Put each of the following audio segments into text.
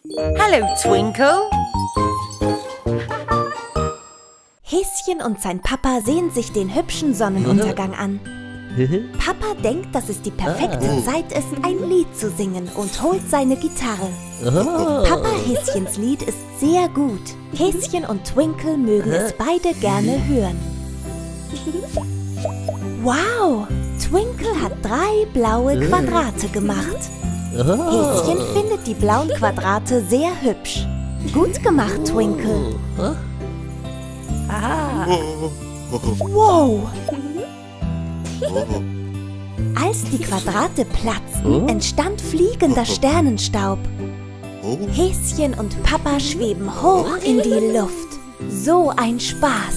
Hallo, Twinkle. Häschen und sein Papa sehen sich den hübschen Sonnenuntergang an. Papa denkt, dass es die perfekte Zeit ist, ein Lied zu singen und holt seine Gitarre. Papa Häschens Lied ist sehr gut. Häschen und Twinkle mögen es beide gerne hören. Wow! Twinkle hat 3 blaue Quadrate gemacht. Häschen findet die blauen Quadrate sehr hübsch. Gut gemacht, Twinkle. Wow! Als die Quadrate platzten, entstand fliegender Sternenstaub. Häschen und Papa schweben hoch in die Luft. So ein Spaß!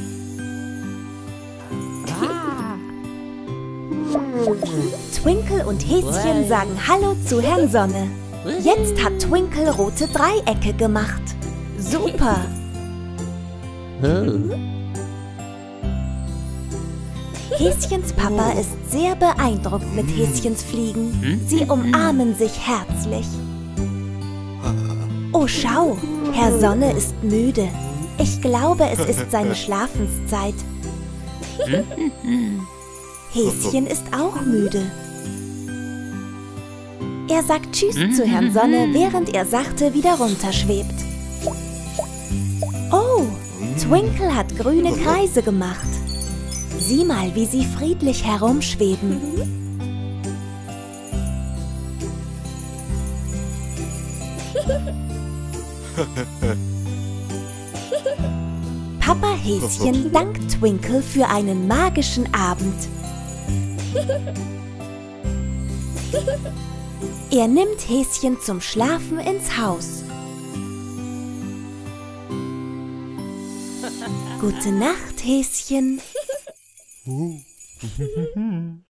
Twinkle und Häschen sagen Hallo zu Herrn Sonne. Jetzt hat Twinkle rote Dreiecke gemacht. Super! Häschens Papa ist sehr beeindruckt mit Häschens Fliegen. Sie umarmen sich herzlich. Oh, schau! Herr Sonne ist müde. Ich glaube, es ist seine Schlafenszeit. Häschen ist auch müde. Er sagt Tschüss zu Herrn Sonne, während er sachte wieder runterschwebt. Oh, Twinkle hat grüne Kreise gemacht. Sieh mal, wie sie friedlich herumschweben. Papa Häschen dankt Twinkle für einen magischen Abend. Er nimmt Häschen zum Schlafen ins Haus. Gute Nacht, Häschen.